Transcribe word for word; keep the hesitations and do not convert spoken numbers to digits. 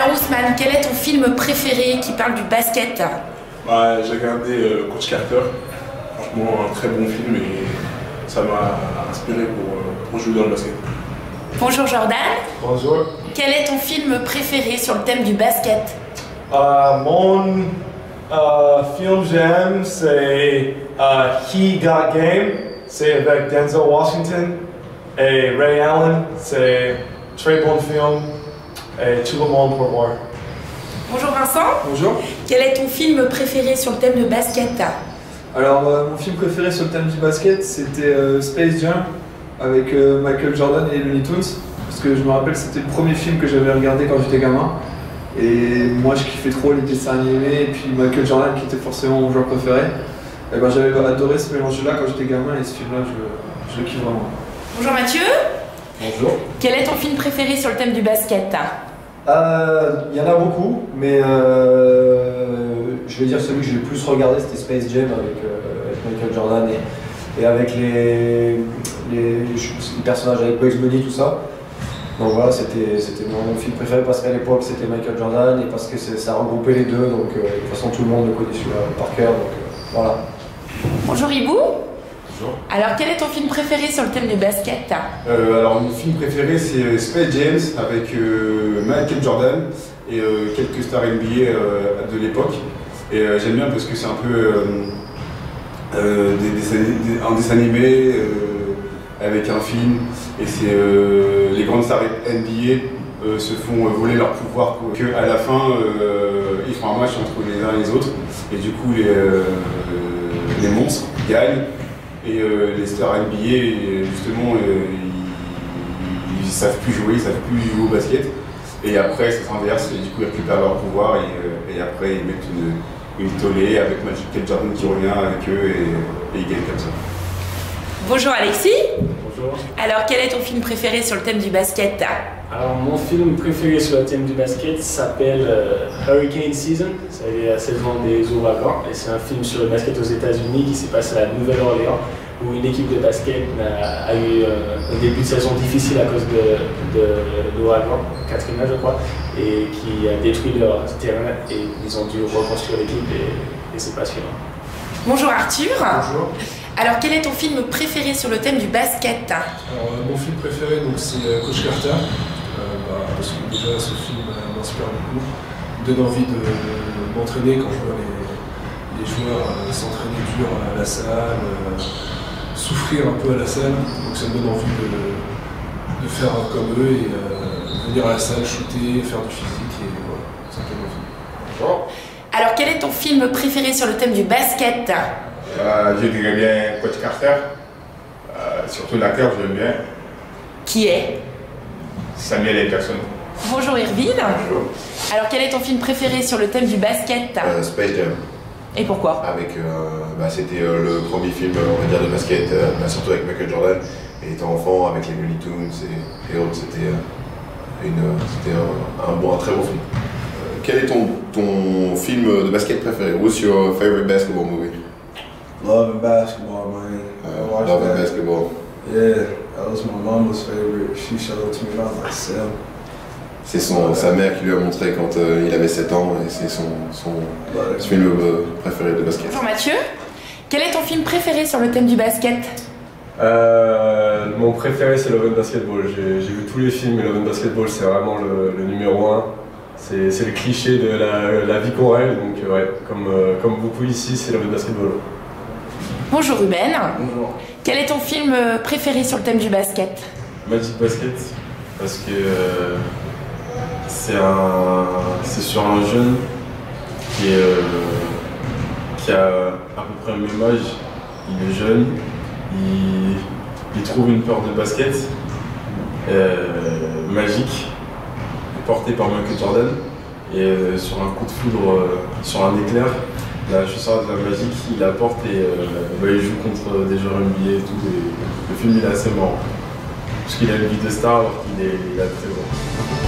Alors Ousmane, quel est ton film préféré qui parle du basket? Bah, j'ai regardé euh, Coach Carter. Franchement, un très bon film et ça m'a inspiré pour, euh, pour jouer dans le basket. Bonjour Jordan. Bonjour. Quel est ton film préféré sur le thème du basket? Euh, mon euh, film j'aime, c'est euh, He Got Game. C'est avec Denzel Washington et Ray Allen. C'est un très bon film et tout le monde peut voir. Bonjour Vincent. Bonjour. Quel est ton film préféré sur le thème de basket? Alors, euh, mon film préféré sur le thème du basket, c'était euh, Space Jam avec euh, Michael Jordan et Looney Tunes. Parce que je me rappelle, c'était le premier film que j'avais regardé quand j'étais gamin. Et moi, je kiffais trop les dessins animés. Et puis Michael Jordan, qui était forcément mon joueur préféré. Et ben, j'avais adoré ce mélange-là quand j'étais gamin. Et ce film-là, je, je le kiffe vraiment. Bonjour Mathieu. Bonjour. Quel est ton film préféré sur le thème du basket? Il euh, y en a beaucoup, mais euh, je vais dire celui que j'ai le plus regardé, c'était Space Jam avec, euh, avec Michael Jordan et, et avec les, les, les personnages avec Bugs Bunny, tout ça. Donc voilà, c'était mon film préféré parce qu'à l'époque c'était Michael Jordan et parce que ça regroupait les deux, donc euh, de toute façon tout le monde le connaît celui-là par cœur, donc euh, voilà. Bonjour Ibou. Bonjour. Alors quel est ton film préféré sur le thème du basket? euh, Alors mon film préféré c'est Space Jam avec euh, Michael Jordan et euh, quelques stars N B A euh, de l'époque. Et euh, j'aime bien parce que c'est un peu euh, euh, des, des, des, un dessin animé euh, avec un film. Et c'est euh, les grandes stars N B A euh, se font voler leur pouvoir, que à la fin euh, ils font un match entre les uns et les autres. Et du coup les, euh, les monstres gagnent. Et euh, les stars N B A, justement, euh, ils, ils savent plus jouer, ils savent plus jouer au basket. Et après, ça s'inverse, et du coup, ils récupèrent leur pouvoir, et, euh, et après, ils mettent une, une tollée avec Michael Jordan qui revient avec eux, et, et ils gagnent comme ça. Bonjour Alexis. Bonjour. Alors, quel est ton film préféré sur le thème du basket? Alors, mon film préféré sur le thème du basket s'appelle euh, Hurricane Season, c'est la saison des ouragans, et c'est un film sur le basket aux États-Unis qui s'est passé à la Nouvelle-Orléans, où une équipe de basket a, a eu euh, un début de saison difficile à cause de, de, de l'ouragan, Katrina je crois, et qui a détruit leur terrain, et ils ont dû reconstruire l'équipe, et, et c'est passionnant. Bonjour Arthur. Bonjour. Alors quel est ton film préféré sur le thème du basket? Alors, euh, mon film préféré, c'est euh, Coach Carter. Euh, bah, parce que déjà ce film euh, m'inspire beaucoup, me donne envie de, de m'entraîner quand je vois les, les joueurs euh, s'entraîner dur à la salle, euh, souffrir un peu à la salle, donc ça me donne envie de, de faire comme eux et euh, venir à la salle, shooter, faire du physique et voilà, simplement. Bonjour. Alors quel est ton film préféré sur le thème du basket? Euh, je dirais bien Coach Carter, euh, surtout l'acteur, je l'aime bien. Qui est? Samuel L. Jackson. Bonjour Irvine. Bonjour. Alors quel est ton film préféré sur le thème du basket? euh, Space Jam. Et pourquoi? Avec, euh, bah, c'était euh, le premier film, on va dire, de basket, euh, bah, surtout avec Michael Jordan. Et étant enfant, avec les Looney Tunes et, et autres, c'était euh, un, un, bon, un très bon film. Euh, quel est ton, ton film de basket préféré? What's your favorite basketball movie? Love and Basketball, man. Uh, Love and Basketball. Yeah, that was my mama's favorite. She showed it to me when I was like seven. C'est son, sa mère qui lui a montré quand euh, il avait sept ans et c'est son, son, son film euh, préféré de basket. Bonjour Mathieu. Quel est ton film préféré sur le thème du basket? Euh, mon préféré c'est Love and Basketball. J'ai vu tous les films et Love and Basketball c'est vraiment le, le numéro un. C'est le cliché de la, la vie qu'on rêve, donc euh, ouais, comme, euh, comme beaucoup ici, c'est Love and Basketball. Bonjour Ruben. Bonjour. Quel est ton film préféré sur le thème du basket? Magic Basket, parce que euh, c'est un, c'est sur un jeune qui, est, euh, qui a à peu près le même âge. Il est jeune, il, il trouve une paire de basket euh, magique, portée par Michael Jordan, et euh, sur un coup de foudre, euh, sur un éclair, la chaussure de la magique, il la porte et euh, bah, il joue contre des joueurs N B A et tout. Et le film il est assez marrant, parce qu'il a une vie de star alors qu'il est, il est très bon.